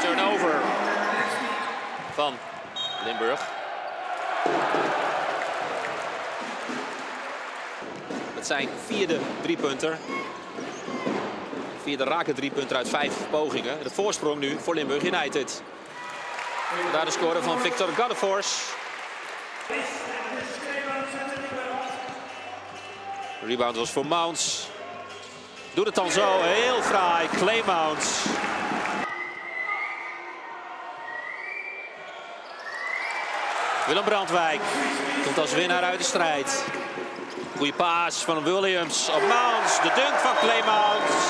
turnover van Limburg. Het zijn vierde driepunter. Vierde rake driepunter uit 5 pogingen. De voorsprong nu voor Limburg United. Daar de score van Victor Gaddefors. Rebound was voor Mounts. Doet het dan zo, heel fraai, Clay Mounts. Willem Brandwijk komt als winnaar uit de strijd. Goeie paas van Williams op Mounts, de dunk van Clay Mounts.